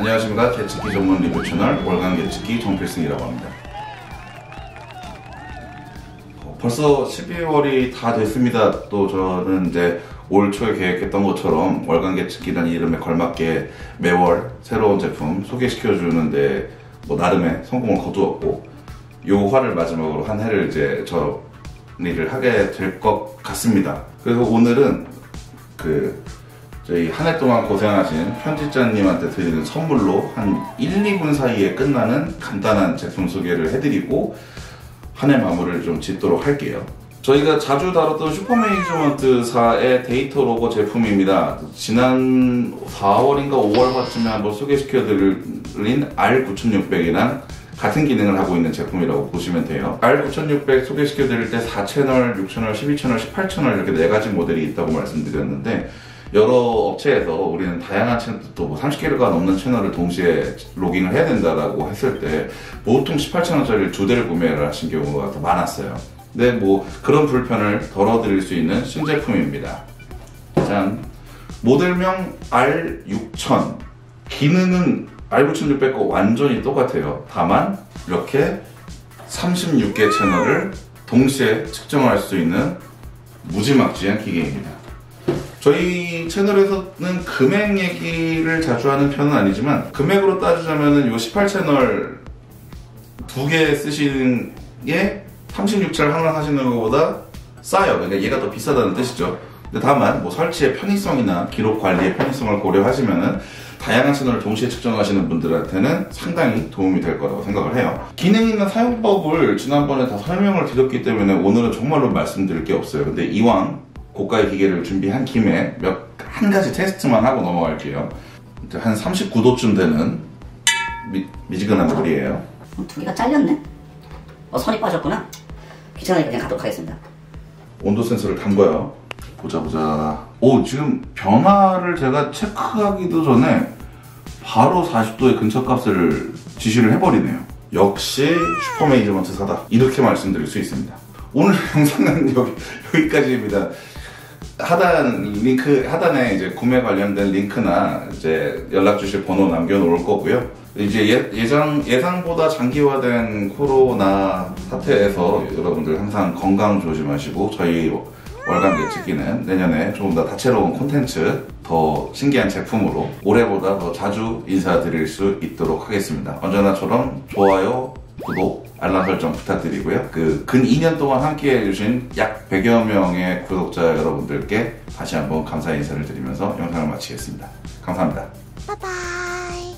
안녕하십니까. 개측기 전문 리뷰 채널 월간 개측기 정필승이라고 합니다. 벌써 12월이 다 됐습니다. 또 저는 이제 올 초에 계획했던 것처럼 월간 개측기라는 이름에 걸맞게 매월 새로운 제품 소개시켜주는데 나름의 성공을 거두었고, 요 화를 마지막으로 한 해를 이제 정리를 하게 될 것 같습니다. 그래서 오늘은 저희 한 해 동안 고생하신 편집자님한테 드리는 선물로 한 1, 2분 사이에 끝나는 간단한 제품 소개를 해드리고 한 해 마무리를 좀 짓도록 할게요. 저희가 자주 다뤘던 슈퍼매니지먼트사의 데이터 로고 제품입니다. 지난 4월인가 5월쯤에 한번 소개시켜드린 R9600이랑 같은 기능을 하고 있는 제품이라고 보시면 돼요. R9600 소개시켜드릴 때 4채널, 6채널, 12채널, 18채널 이렇게 4가지 모델이 있다고 말씀드렸는데, 여러 업체에서 우리는 다양한 채널, 또 30개가 넘는 채널을 동시에 로깅을 해야 된다라고 했을 때 보통 18채널짜리 2대를 구매를 하신 경우가 더 많았어요. 근데 그런 불편을 덜어드릴 수 있는 신제품입니다. 짠! 모델명 R6000. 기능은 R9600과 완전히 똑같아요. 다만 이렇게 36개 채널을 동시에 측정할 수 있는 무지막지한 기계입니다. 저희 채널에서는 금액 얘기를 자주 하는 편은 아니지만, 금액으로 따지자면은 요 18채널 2개 쓰시는 게 36채널 하나 사시는 것보다 싸요. 그러니까 얘가 더 비싸다는 뜻이죠. 근데 다만 설치의 편의성이나 기록 관리의 편의성을 고려하시면은 다양한 채널을 동시에 측정하시는 분들한테는 상당히 도움이 될 거라고 생각을 해요. 기능이나 사용법을 지난번에 다 설명을 드렸기 때문에 오늘은 정말로 말씀드릴 게 없어요. 근데 이왕 고가의 기계를 준비한 김에 한 가지 테스트만 하고 넘어갈게요. 한 39도쯤 되는 미지근한 물이에요. 2개가 잘렸네? 선이 빠졌구나? 귀찮으니까 그냥 가도록 하겠습니다. 온도 센서를 담궈요. 보자. 오, 지금 변화를 제가 체크하기도 전에 바로 40도의 근처값을 지시를 해버리네요. 역시 슈퍼매니지먼트사다, 이렇게 말씀드릴 수 있습니다. 오늘 영상은 여기까지입니다. 하단에 이제 구매 관련된 링크나 이제 연락 주실 번호 남겨놓을 거고요. 이제 예상보다 장기화된 코로나 사태에서 여러분들 항상 건강 조심하시고, 저희 월간 개측기는 내년에 조금 더 다채로운 콘텐츠, 더 신기한 제품으로 올해보다 더 자주 인사드릴 수 있도록 하겠습니다. 언제나처럼 좋아요, 구독, 알람 설정 부탁드리고요. 근 2년 동안 함께 해주신 약 100여 명의 구독자 여러분들께 다시 한번 감사의 인사를 드리면서 영상을 마치겠습니다. 감사합니다. 바이바이.